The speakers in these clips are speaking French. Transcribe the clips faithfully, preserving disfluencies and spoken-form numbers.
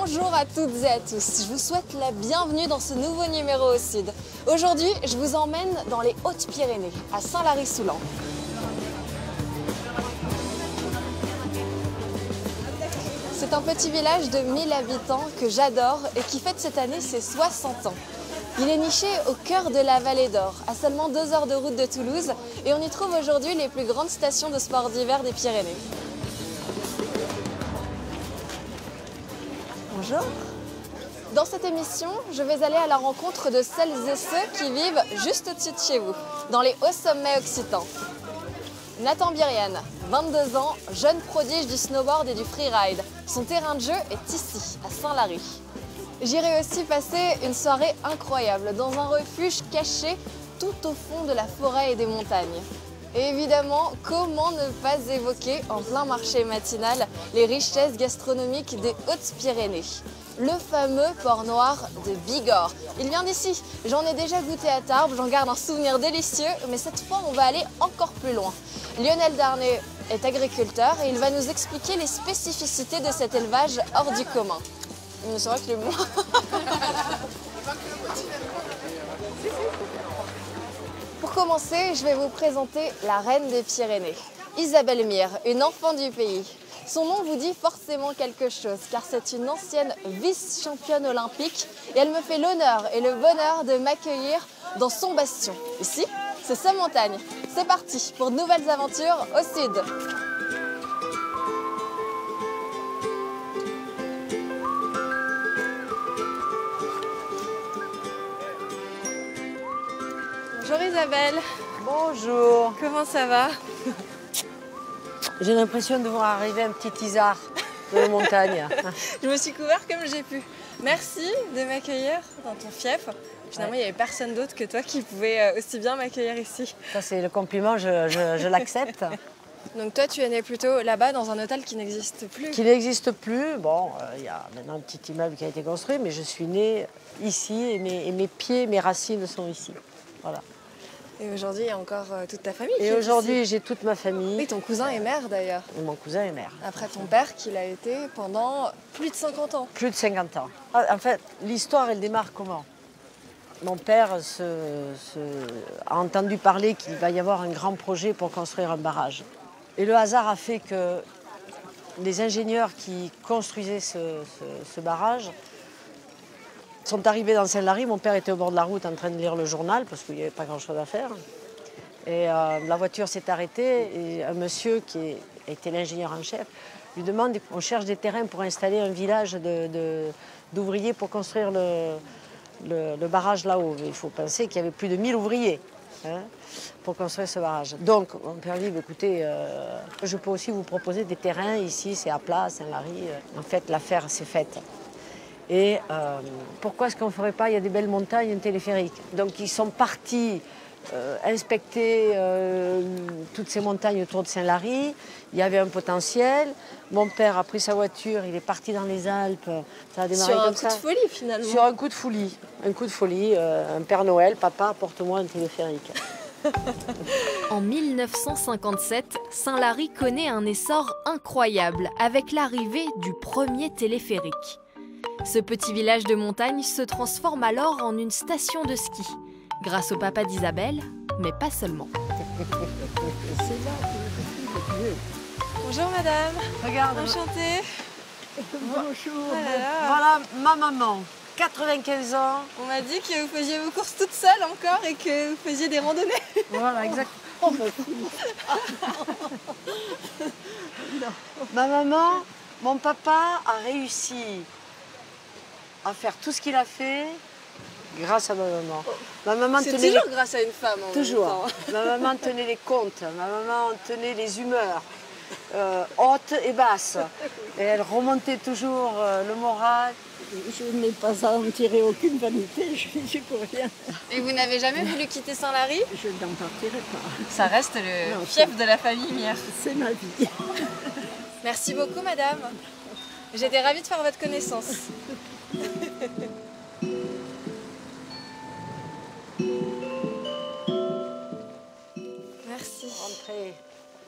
Bonjour à toutes et à tous, je vous souhaite la bienvenue dans ce nouveau numéro au Sud. Aujourd'hui, je vous emmène dans les Hautes-Pyrénées, à Saint-Lary-Soulan. C'est un petit village de mille habitants que j'adore et qui fête cette année ses soixante ans. Il est niché au cœur de la Vallée d'Or, à seulement deux heures de route de Toulouse, et on y trouve aujourd'hui les plus grandes stations de sport d'hiver des Pyrénées. Bonjour. Dans cette émission, je vais aller à la rencontre de celles et ceux qui vivent juste au-dessus de chez vous, dans les hauts sommets occitans. Nathan Birian, vingt-deux ans, jeune prodige du snowboard et du freeride. Son terrain de jeu est ici, à Saint-Lary. J'irai aussi passer une soirée incroyable dans un refuge caché tout au fond de la forêt et des montagnes. Et évidemment, comment ne pas évoquer en plein marché matinal les richesses gastronomiques des Hautes-Pyrénées. Le fameux porc noir de Bigorre. Il vient d'ici. J'en ai déjà goûté à Tarbes, j'en garde un souvenir délicieux, mais cette fois on va aller encore plus loin. Lionel Darnay est agriculteur et il va nous expliquer les spécificités de cet élevage hors du commun. C'est vrai que le mot. Pour commencer, je vais vous présenter la reine des Pyrénées, Isabelle Mire, une enfant du pays. Son nom vous dit forcément quelque chose, car c'est une ancienne vice-championne olympique et elle me fait l'honneur et le bonheur de m'accueillir dans son bastion. Ici, c'est sa montagne. C'est parti pour de nouvelles aventures au Sud. Bonjour Isabelle. Bonjour. Comment ça va? J'ai l'impression de voir arriver un petit isard de la montagne. Je me suis couvert comme j'ai pu. Merci de m'accueillir dans ton fief. Finalement, ouais. Il n'y avait personne d'autre que toi qui pouvait aussi bien m'accueillir ici. Ça, c'est le compliment, je, je, je l'accepte. Donc toi, tu es né plutôt là-bas dans un hôtel qui n'existe plus? Qui n'existe plus. Bon, il euh, y a maintenant un petit immeuble qui a été construit, mais je suis née ici et mes, et mes pieds, mes racines sont ici. Voilà. Et aujourd'hui, il y a encore euh, toute ta famille. Et aujourd'hui, j'ai toute ma famille. Oui, ton cousin est maire d'ailleurs. Mon cousin est maire. Après ton père, qui l'a été pendant plus de cinquante ans. Plus de cinquante ans. En fait, l'histoire, elle démarre comment? Mon père se, se, a entendu parler qu'il va y avoir un grand projet pour construire un barrage. Et le hasard a fait que les ingénieurs qui construisaient ce, ce, ce barrage sont arrivés dans Saint-Lary. Mon père était au bord de la route en train de lire le journal parce qu'il n'y avait pas grand-chose à faire. Et euh, la voiture s'est arrêtée et un monsieur qui est, était l'ingénieur en chef lui demande, on cherche des terrains pour installer un village de, de, d'ouvriers pour construire le, le, le barrage là-haut. Il faut penser qu'il y avait plus de mille ouvriers hein, pour construire ce barrage. Donc mon père dit, écoutez, euh, je peux aussi vous proposer des terrains ici, c'est à plat, à Saint-Lary. En fait, l'affaire s'est faite. Et euh, pourquoi est-ce qu'on ne ferait pas, il y a des belles montagnes, un téléphérique. Donc ils sont partis euh, inspecter euh, toutes ces montagnes autour de Saint-Lary. Il y avait un potentiel. Mon père a pris sa voiture, il est parti dans les Alpes. Ça a démarré Sur un comme coup ça. de folie finalement. Sur un coup de folie. Un coup de folie. Euh, un Père Noël, papa, apporte-moi un téléphérique. En mille neuf cent cinquante-sept, Saint-Lary connaît un essor incroyable avec l'arrivée du premier téléphérique. Ce petit village de montagne se transforme alors en une station de ski, grâce au papa d'Isabelle, mais pas seulement. Bonjour madame. Regarde. Enchantée. Bonjour. Ah là là. Voilà ma maman, quatre-vingt-quinze ans. On m'a dit que vous faisiez vos courses toute seule encore et que vous faisiez des randonnées. Voilà, exactement. Ma maman, mon papa a réussi à faire tout ce qu'il a fait grâce à ma maman. Ma maman C'est tenait toujours les... grâce à une femme en Toujours. même temps. Ma maman tenait les comptes, ma maman tenait les humeurs, euh, hautes et basses. Et elle remontait toujours euh, le moral. Je n'ai pas à en tirer aucune vanité, je suis pour rien. Et vous n'avez jamais voulu quitter Saint-Lary? Je n'en partirai pas. Ça reste le Non, fief de la famille Mire. C'est ma vie. Merci beaucoup madame. J'étais ravie de faire votre connaissance. Merci. Entrez.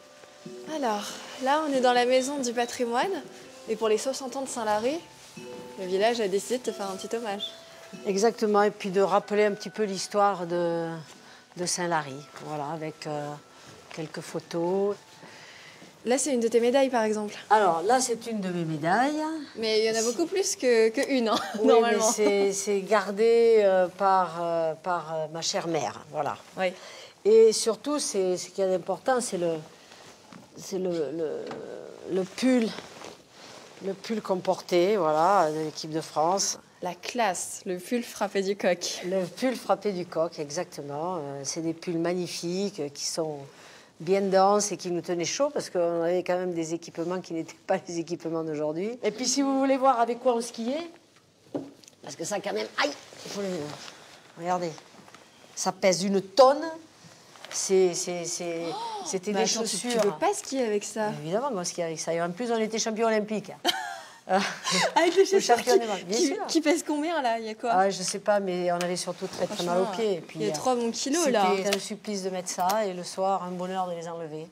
Alors, là, on est dans la maison du patrimoine. Et pour les soixante ans de Saint-Lary, Le village a décidé de te faire un petit hommage. Exactement, et puis de rappeler un petit peu l'histoire de, de Saint-Lary, voilà, avec euh, quelques photos. Là, c'est une de tes médailles, par exemple. Alors là, c'est une de mes médailles. Mais il y en a beaucoup plus que, que une, hein, Oui, normalement. mais c'est gardé euh, par, euh, par euh, ma chère mère, voilà. Oui. Et surtout, c'est ce qui est important, c'est le, c'est le, le, le pull, le pull qu'on portait, voilà, de l'équipe de France. La classe, le pull frappé du coq. Le pull frappé du coq, exactement. Euh, c'est des pulls magnifiques euh, qui sont bien denses et qui nous tenaient chaud parce qu'on avait quand même des équipements qui n'étaient pas les équipements d'aujourd'hui. Et puis si vous voulez voir avec quoi on skiait, parce que ça quand même, aïe, il faut le... Regardez, ça pèse une tonne. C'est, c'est, c'est, oh, c'était bah des attends, chaussures. Tu ne peux pas skier avec ça. Évidemment qu'on skie avec ça. Et en plus, on était champion olympique. Avec les chaussures qui, bien qui, sûr. qui pèsent combien là? Il y a quoi? Ah, je sais pas, mais on avait surtout très très mal aux pieds. Et puis, il y a trois bons kilos là. C'était un supplice de mettre ça et le soir, un bonheur de les enlever.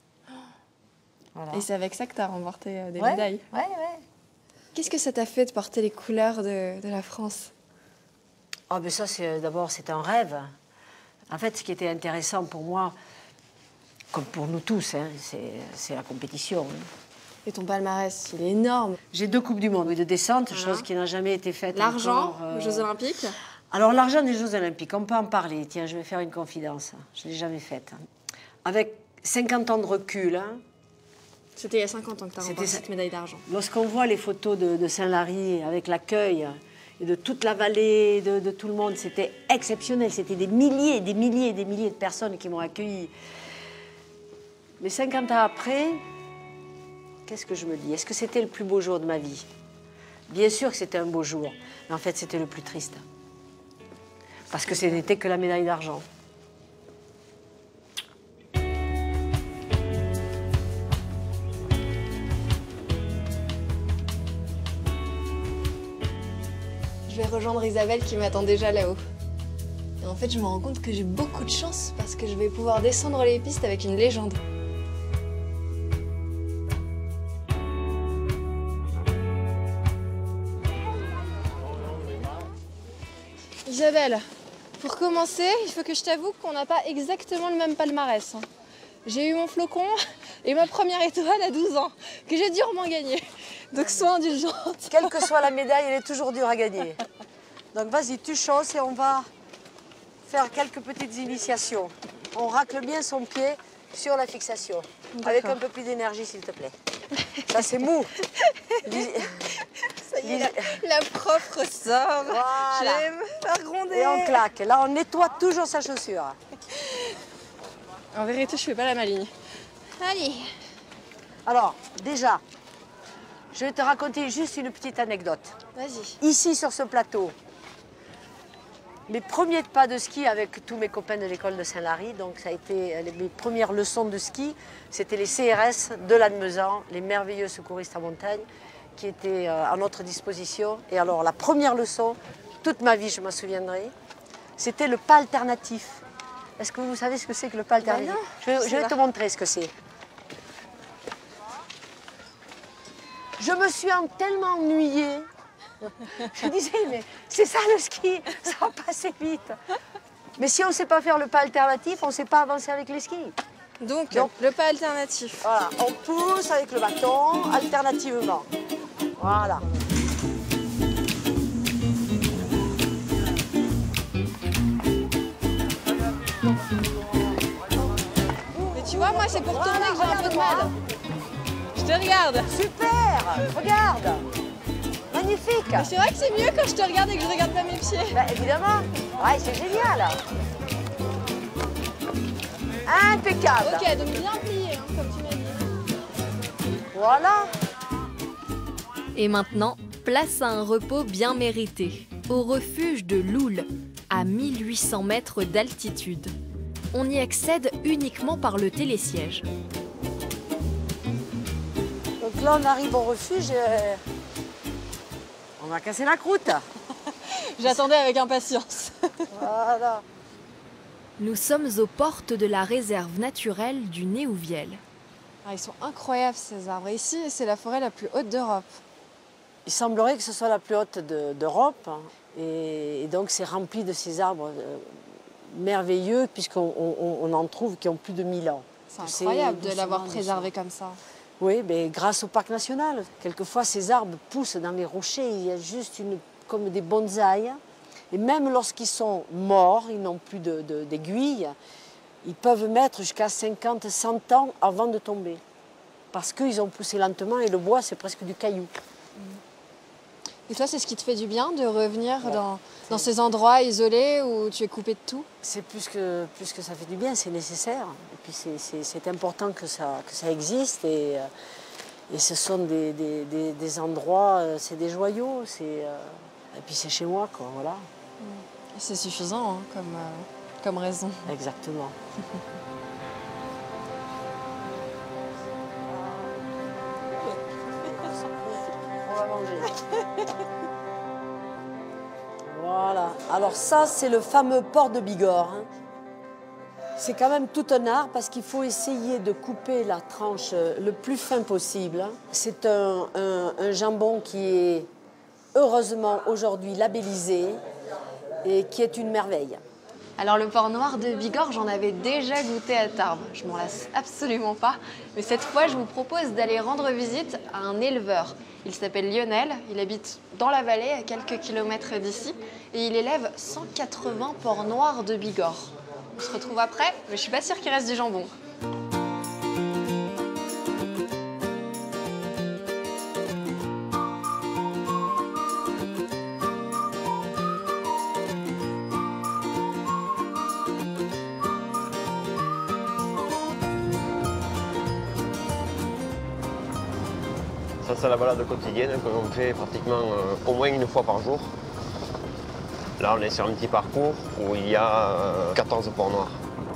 Voilà. Et c'est avec ça que tu as remporté euh, des ouais, médailles. Ouais, ouais. Qu'est-ce que ça t'a fait de porter les couleurs de, de la France? Ah, ben ça, c'est, d'abord, c'est un rêve. En fait, ce qui était intéressant pour moi, comme pour nous tous, hein, c'est, c'est la compétition. Hein. Et ton palmarès, il est énorme. J'ai deux Coupes du Monde de descente, voilà. Chose qui n'a jamais été faite. L'argent encore, euh... aux Jeux Olympiques? Alors, l'argent des Jeux Olympiques, on peut en parler. Tiens, je vais faire une confidence. Je ne l'ai jamais faite. Avec cinquante ans de recul. Hein, c'était il y a cinquante ans que tu as remporté cette médaille d'argent. Lorsqu'on voit les photos de, de Saint-Lary avec l'accueil et de toute la vallée, de, de tout le monde, c'était exceptionnel. C'était des milliers, des milliers, des milliers de personnes qui m'ont accueilli. Mais cinquante ans après... Qu'est-ce que je me dis? Est-ce que c'était le plus beau jour de ma vie? Bien sûr que c'était un beau jour, mais en fait, c'était le plus triste. Parce que ce n'était que la médaille d'argent. Je vais rejoindre Isabelle qui m'attend déjà là-haut. Et en fait, je me rends compte que j'ai beaucoup de chance parce que je vais pouvoir descendre les pistes avec une légende. Isabelle, pour commencer, il faut que je t'avoue qu'on n'a pas exactement le même palmarès. J'ai eu mon flocon et ma première étoile à douze ans, que j'ai durement gagnée. Donc sois indulgente. Quelle que soit la médaille, elle est toujours dure à gagner. Donc vas-y, tu chausses et on va faire quelques petites initiations. On racle bien son pied sur la fixation. Avec un peu plus d'énergie, s'il te plaît. Ça, c'est mou. Ça y est, la, la prof ressort. Voilà. J'aime faire gronder. Et on claque. Là, on nettoie toujours sa chaussure. En vérité, je fais pas la maligne. Allez. Alors, déjà, je vais te raconter juste une petite anecdote. Vas-y. Ici, sur ce plateau, mes premiers pas de ski avec tous mes copains de l'école de Saint-Lary, donc ça a été mes premières leçons de ski, c'était les C R S de Lannemezan, les merveilleux secouristes en montagne, qui étaient à notre disposition. Et alors, la première leçon, toute ma vie, je m'en souviendrai, c'était le pas alternatif. Est-ce que vous savez ce que c'est que le pas alternatif? Ben non, Je vais, je vais te montrer ce que c'est. Je me suis en tellement ennuyée. Je disais, mais c'est ça le ski, ça va passer vite. Mais si on ne sait pas faire le pas alternatif, on ne sait pas avancer avec les skis. Donc, Donc, le pas alternatif. Voilà, on pousse avec le bâton alternativement. Voilà. Mais tu vois, moi, c'est pour tourner que j'ai un peu de mal. Je te regarde. Super, regarde. Magnifique. Mais c'est vrai que c'est mieux quand je te regarde et que je regarde pas mes pieds. Bah, évidemment. Ouais, c'est génial. Impeccable. Ok, donc bien plié, hein, comme tu m'as dit. Voilà. Et maintenant, place à un repos bien mérité, au refuge de Loul, à mille huit cents mètres d'altitude. On y accède uniquement par le télésiège. Donc là, on arrive au refuge. Et... on va casser la croûte. J'attendais avec impatience. Voilà. Nous sommes aux portes de la réserve naturelle du Néouviel. Ah, ils sont incroyables ces arbres. Ici, c'est la forêt la plus haute d'Europe. Il semblerait que ce soit la plus haute d'Europe. Et, et donc c'est rempli de ces arbres euh, merveilleux, puisqu'on on, on en trouve qui ont plus de mille ans. C'est incroyable de l'avoir préservé comme ça. Oui, mais grâce au parc national. Quelquefois, ces arbres poussent dans les rochers. Il y a juste une, comme des bonsaïs. Et même lorsqu'ils sont morts, ils n'ont plus d'aiguilles, de, ils peuvent mettre jusqu'à cinquante, cent ans avant de tomber. Parce qu'ils ont poussé lentement et le bois, c'est presque du caillou. Et toi, c'est ce qui te fait du bien de revenir ouais, dans, dans ces endroits isolés où tu es coupé de tout? C'est plus que, plus que ça fait du bien, c'est nécessaire. Et puis c'est important que ça, que ça existe. Et, et ce sont des, des, des, des endroits, c'est des joyaux. Et puis c'est chez moi, quoi, voilà. C'est suffisant hein, comme, euh, comme raison. Exactement. On va manger. Voilà. Alors ça, c'est le fameux port de Bigorre. Hein. C'est quand même tout un art parce qu'il faut essayer de couper la tranche le plus fin possible. C'est un, un, un jambon qui est heureusement aujourd'hui labellisé et qui est une merveille. Alors le porc noir de Bigorre, j'en avais déjà goûté à Tarbes. Je m'en lasse absolument pas. Mais cette fois, je vous propose d'aller rendre visite à un éleveur. Il s'appelle Lionel, il habite dans la vallée, à quelques kilomètres d'ici, et il élève cent quatre-vingts porcs noirs de Bigorre. On se retrouve après, mais je suis pas sûre qu'il reste du jambon. Ça, c'est la balade quotidienne que l'on fait pratiquement euh, au moins une fois par jour. Là, on est sur un petit parcours où il y a euh, quatorze porcs noirs.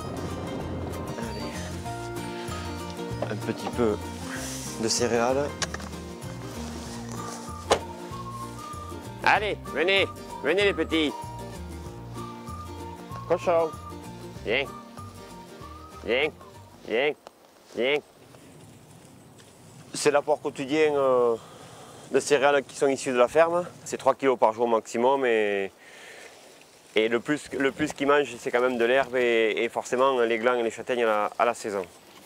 Allez. Un petit peu de céréales. Allez, venez, venez les petits. Cochon. Viens. Viens, viens, viens. C'est l'apport quotidien euh, de céréales qui sont issues de la ferme. C'est trois kilos par jour maximum. Et, et le plus, le plus qu'ils mangent, c'est quand même de l'herbe et, et forcément les glands et les châtaignes à la, à la saison.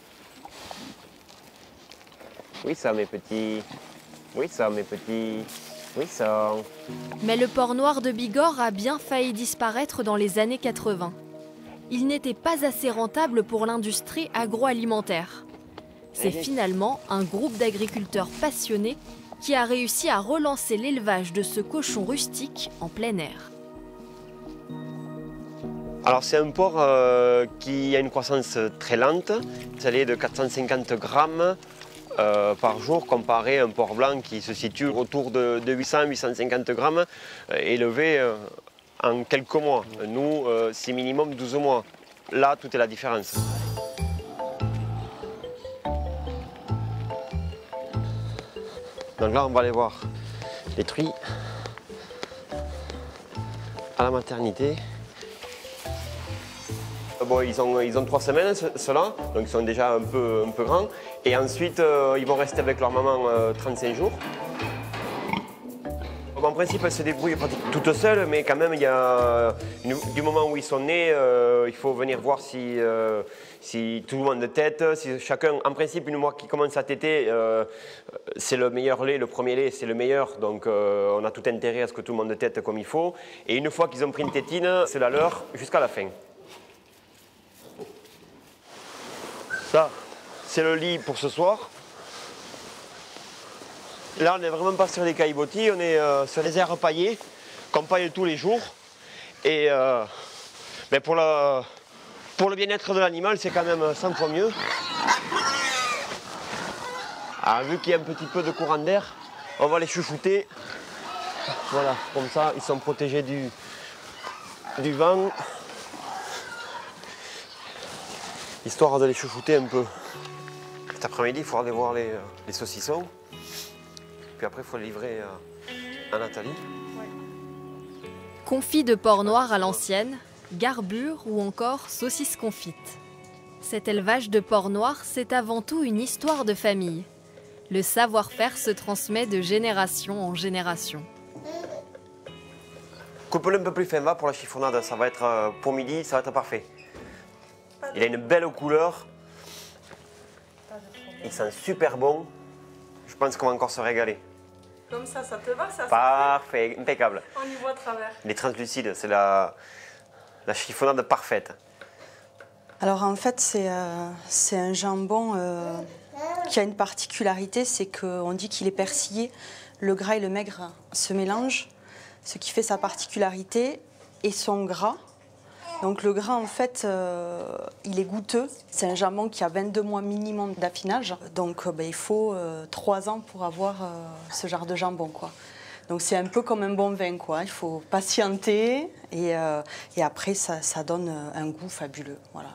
Oui, ça, mes petits. Oui, ça, mes petits. Oui, ça. Mais le porc noir de Bigorre a bien failli disparaître dans les années quatre-vingt. Il n'était pas assez rentable pour l'industrie agroalimentaire. C'est finalement un groupe d'agriculteurs passionnés qui a réussi à relancer l'élevage de ce cochon rustique en plein air. Alors c'est un porc euh, qui a une croissance très lente. Ça est de quatre cent cinquante grammes euh, par jour comparé à un porc blanc qui se situe autour de, de huit cents à huit cent cinquante grammes euh, élevé euh, en quelques mois. Nous, euh, c'est minimum douze mois. Là, tout est la différence. Donc là, on va aller voir les truies à la maternité. Bon, ils ont, ils ont trois semaines, ceux-là, donc ils sont déjà un peu, un peu grands. Et ensuite, euh, ils vont rester avec leur maman euh, trente-cinq jours. En principe, elles se débrouillent pratiquement toutes seules, mais quand même, il y a une, du moment où ils sont nés, euh, il faut venir voir si, euh, si tout le monde de tête, si chacun, en principe, une fois qu'ils commencent à téter, euh, c'est le meilleur lait, le premier lait, c'est le meilleur, donc euh, on a tout intérêt à ce que tout le monde de tête comme il faut. Et une fois qu'ils ont pris une tétine, c'est la leur jusqu'à la fin. Ça, c'est le lit pour ce soir. Là, on n'est vraiment pas sur des caillebotis, on est euh, sur les aires paillées, qu'on paille tous les jours. Et euh, ben pour, la, pour le bien-être de l'animal, c'est quand même cent fois mieux. Alors, vu qu'il y a un petit peu de courant d'air, on va les chouchouter. Voilà, comme ça, ils sont protégés du, du vent. Histoire de les chouchouter un peu. Cet après-midi, il faudra aller voir les, les saucissons. Puis après, il faut le livrer à Nathalie. Ouais. Confit de porc noir à l'ancienne, garbure ou encore saucisse confite. Cet élevage de porc noir, c'est avant tout une histoire de famille. Le savoir-faire se transmet de génération en génération. Coupe-le un peu plus fin, va, pour la chiffonnade. Ça va être, euh, pour midi, ça va être parfait. Il a une belle couleur. Il sent super bon. Je pense qu'on va encore se régaler. Comme ça, ça te va, ça? Parfait, impeccable. On y voit à travers. Il est translucide, c'est la, la chiffonnade parfaite. Alors en fait, c'est euh, c'est un jambon euh, qui a une particularité, c'est qu'on dit qu'il est persillé. Le gras et le maigre se mélangent, ce qui fait sa particularité et son gras. Donc le gras, en fait, euh, il est goûteux. C'est un jambon qui a vingt-deux mois minimum d'affinage. Donc euh, ben, il faut euh, trois ans pour avoir euh, ce genre de jambon, quoi. Donc c'est un peu comme un bon vin, quoi. Il faut patienter et, euh, et après ça, ça donne un goût fabuleux. Voilà.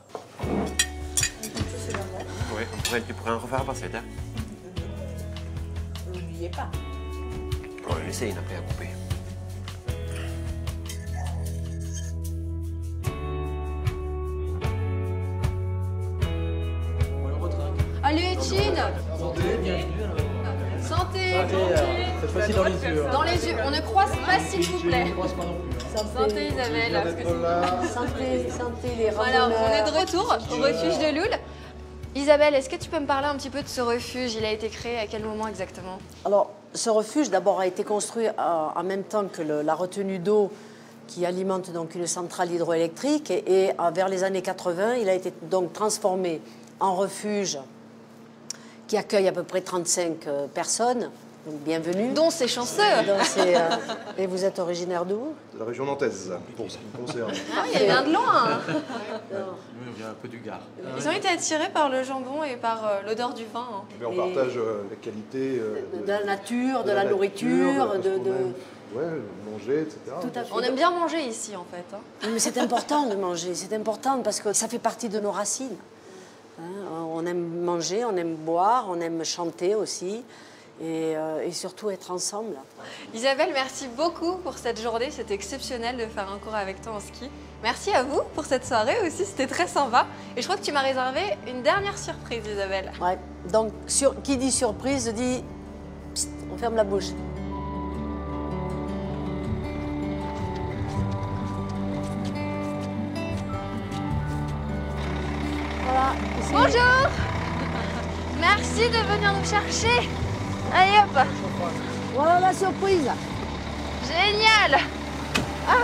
Oui, on pourrait, tu pourrais en refaire passer, hein. N'oubliez pas. On va laisser, il n'a pas à couper. Allez, Chin. Santé. Cette fois-ci dans les yeux. Dans les yeux. On ne croise pas, s'il vous plaît. Santé, Isabelle. Santé, santé, les Voilà, on est de retour au refuge de Loul. Isabelle, est-ce que tu peux me parler un petit peu de ce refuge? Il a été créé à quel moment exactement? Alors, ce refuge, d'abord, a été construit euh, en même temps que le- la retenue d'eau qui alimente donc une centrale hydroélectrique. Et, et, euh, vers les années quatre-vingt, il a été donc transformé en refuge qui accueille à peu près trente-cinq euh, personnes. Donc, bienvenue. Dont ces chanceux. Donc, c'est, euh, et vous êtes originaire d'où? De la région nantaise, pour ce qui me concerne. Ah oui, il vient de loin. Nous, on vient un peu du Gard. Ils ont été attirés par le jambon et par euh, l'odeur du vin. hein. Mais on Et- partage euh, la qualité euh, De, de la nature, de, la, nature, nourriture, parce de... qu'on de- aime, ouais, manger, et cetera. Tout à fait. On aime bien manger ici, en fait. hein. Mais c'est important de manger, c'est important parce que ça fait partie de nos racines. Hein, on aime manger, on aime boire, on aime chanter aussi et, euh, et surtout être ensemble. Isabelle, merci beaucoup pour cette journée. C'était exceptionnel de faire un cours avec toi en ski. Merci à vous pour cette soirée aussi, c'était très sympa. Et je crois que tu m'as réservé une dernière surprise, Isabelle. Ouais. Donc, sur, qui dit surprise dit psst, on ferme la bouche. Voilà. ici. Bonjour. Merci de venir nous chercher. Allez hop, Voilà la surprise. génial. Ah.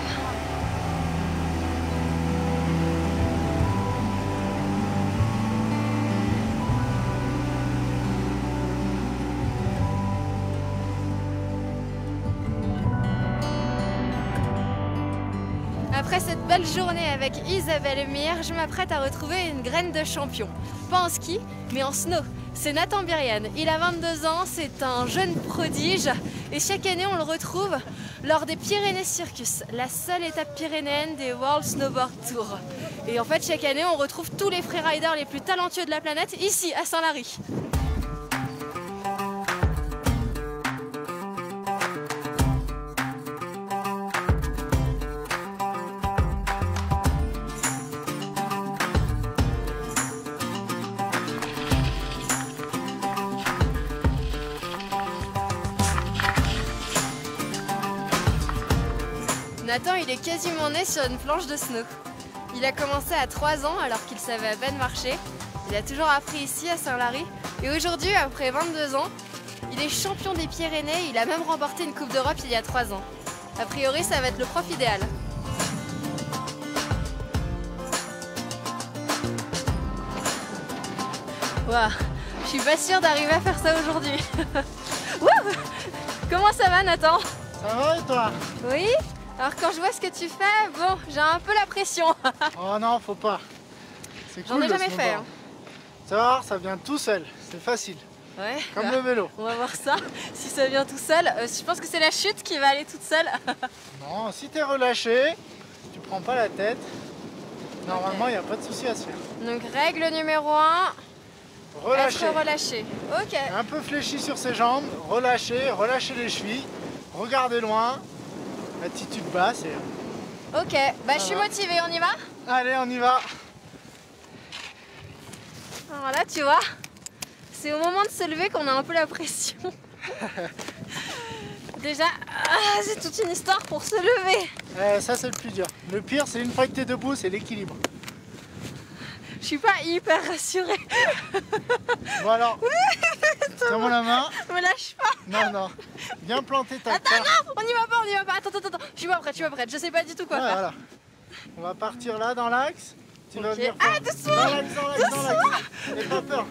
Après cette belle journée avec Isabelle et Mir, je m'apprête à retrouver une graine de champion. Pas en ski, mais en snow. C'est Nathan Birian. Il a vingt-deux ans, c'est un jeune prodige. Et chaque année, on le retrouve lors des Pyrénées Circus, la seule étape pyrénéenne des World Snowboard Tour. Et en fait, chaque année, on retrouve tous les freeriders les plus talentueux de la planète ici, à Saint-Lary. Nathan, il est quasiment né sur une planche de snow. Il a commencé à trois ans alors qu'il savait à peine marcher. Il a toujours appris ici à Saint-Lary. Et aujourd'hui, après vingt-deux ans, il est champion des Pyrénées. Il a même remporté une Coupe d'Europe il y a trois ans. A priori, ça va être le prof idéal. Waouh, je suis pas sûre d'arriver à faire ça aujourd'hui. Wouh. Comment ça va, Nathan? Ça va et toi? Oui. Alors quand je vois ce que tu fais, bon, j'ai un peu la pression. Oh non, faut pas. C'est J'en cool, ai le jamais fait. snowboard. hein. Ça va voir, ça vient tout seul. C'est facile. Ouais. Comme bah, le vélo. On va voir ça, si ça vient tout seul. Euh, je pense que c'est la chute qui va aller toute seule. Non, si t'es relâché, tu prends pas la tête. Normalement, il n'y a pas de souci à se faire. Donc règle numéro un, Relâché. être relâché. Ok. Un peu fléchi sur ses jambes, relâcher, relâcher les chevilles, regardez loin, attitude basse et... Ok, bah je suis motivée, on y va? Allez, on y va. Alors là, tu vois, c'est au moment de se lever qu'on a un peu la pression. Déjà, ah, c'est toute une histoire pour se lever. Euh, ça c'est le plus dur. Le pire c'est une fois que tu es debout, c'est l'équilibre. Je suis pas hyper rassurée. Bon alors, tiens-moi la main. Me lâche pas. Non, non. Viens planter ta Attends, carte. non, on y va pas, on y va pas. Attends, attends, attends. Je suis pas prête, je suis pas prête. Je sais pas du tout quoi Ouais, faire. voilà. On va partir là dans l'axe. Tu vas Ok. venir Ah, faire- doucement. Dans l'axe, dans l'axe, dans l'axe. N'aie pas peur.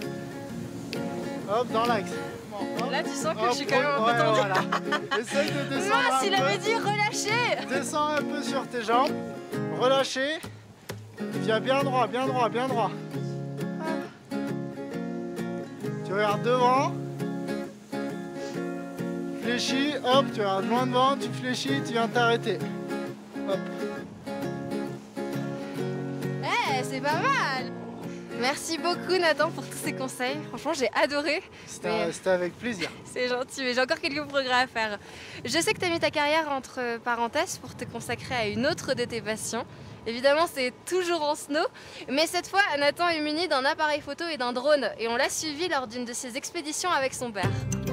Hop, dans l'axe. Bon, hop. Là, tu sens que Hop, je suis quand même un peu ouais, tendue. voilà. Essaye de descendre Mince, un il peu. avait dit relâcher. Descends un peu sur tes jambes. Relâchez. Viens bien droit, bien droit, bien droit. Tu regardes devant. Fléchis, hop, tu regardes loin devant, tu fléchis, tu viens t'arrêter. Hop. Eh, c'est pas mal. Merci beaucoup Nathan pour tous ces conseils. Franchement, j'ai adoré. C'était Mais- c'était avec plaisir. C'est gentil, mais j'ai encore quelques progrès à faire. Je sais que tu as mis ta carrière entre parenthèses pour te consacrer à une autre de tes passions. Évidemment, c'est toujours en snow, mais cette fois, Nathan est muni d'un appareil photo et d'un drone, et on l'a suivi lors d'une de ses expéditions avec son père.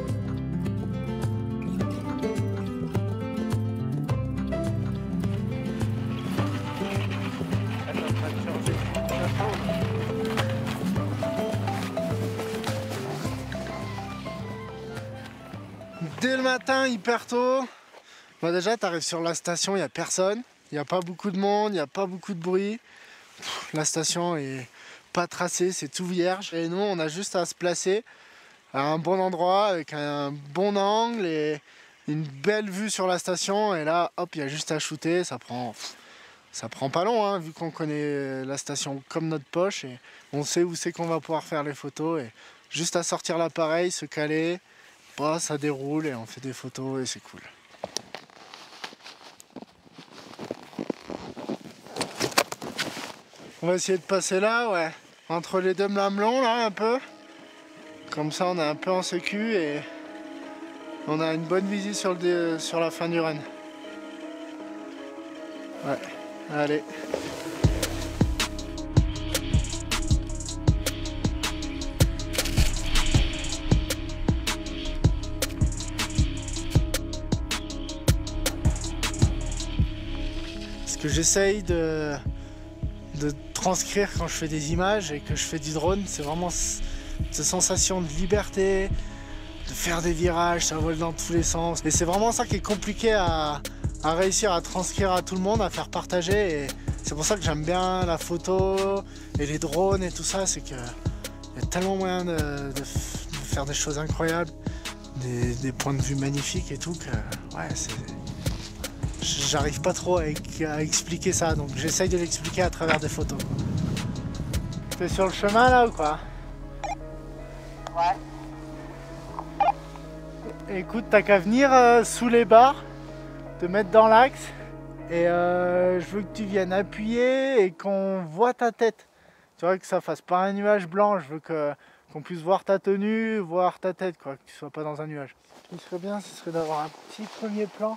Dès le matin, hyper tôt, bah déjà tu arrives sur la station, il n'y a personne, il n'y a pas beaucoup de monde, il n'y a pas beaucoup de bruit. Pff, la station est pas tracée, c'est tout vierge. Et nous, on a juste à se placer à un bon endroit, avec un bon angle et une belle vue sur la station. Et là, hop, il y a juste à shooter, ça prend, ça prend pas long, hein, vu qu'on connaît la station comme notre poche. Et on sait où c'est qu'on va pouvoir faire les photos. Et juste à sortir l'appareil, se caler. Bah, ça déroule et on fait des photos et c'est cool. On va essayer de passer là, ouais. Entre les deux mamelons, là, un peu. Comme ça, on est un peu en sécu et on a une bonne visite sur, le dé... sur la fin du run. Ouais, allez. Ce que j'essaye de, de transcrire quand je fais des images et que je fais du drone, c'est vraiment cette sensation de liberté, de faire des virages, ça vole dans tous les sens. Et c'est vraiment ça qui est compliqué à, à réussir à transcrire à tout le monde, à faire partager. Et c'est pour ça que j'aime bien la photo et les drones et tout ça, c'est qu'il y a tellement moyen de, de, de faire des choses incroyables, des, des points de vue magnifiques et tout, que ouais, c'est... J'arrive pas trop à, à expliquer ça, donc j'essaye de l'expliquer à travers des photos. T'es sur le chemin là ou quoi? Ouais. Écoute, t'as qu'à venir euh, sous les barres, te mettre dans l'axe, et euh, je veux que tu viennes appuyer et qu'on voit ta tête. Tu vois, que ça fasse pas un nuage blanc, je veux que, qu'on puisse voir ta tenue, voir ta tête, quoi, que tu sois pas dans un nuage. Ce qui serait bien, ce serait d'avoir un petit premier plan.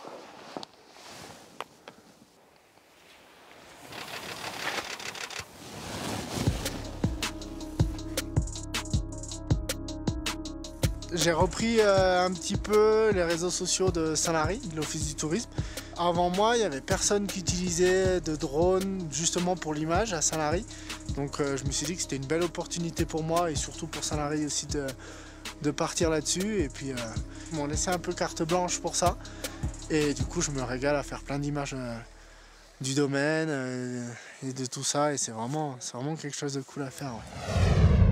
J'ai repris euh, un petit peu les réseaux sociaux de Saint-Lary, de l'Office du tourisme. Avant moi, il n'y avait personne qui utilisait de drone justement pour l'image à Saint-Lary. Donc euh, je me suis dit que c'était une belle opportunité pour moi et surtout pour Saint-Lary aussi de, de partir là-dessus. Et puis euh, ils m'ont laissé un peu carte blanche pour ça. Et du coup, je me régale à faire plein d'images euh, du domaine euh, et de tout ça. Et c'est vraiment, c'est vraiment quelque chose de cool à faire. Ouais.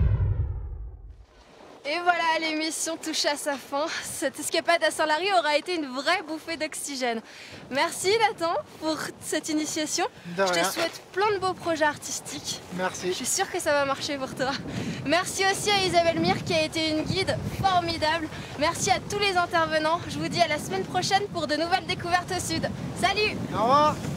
Et voilà, l'émission touche à sa fin. Cette escapade à Saint-Lary aura été une vraie bouffée d'oxygène. Merci Nathan pour cette initiation. De Je te rien. souhaite plein de beaux projets artistiques. Merci. Je suis sûre que ça va marcher pour toi. Merci aussi à Isabelle Mire qui a été une guide formidable. Merci à tous les intervenants. Je vous dis à la semaine prochaine pour de nouvelles découvertes au sud. Salut! Au revoir!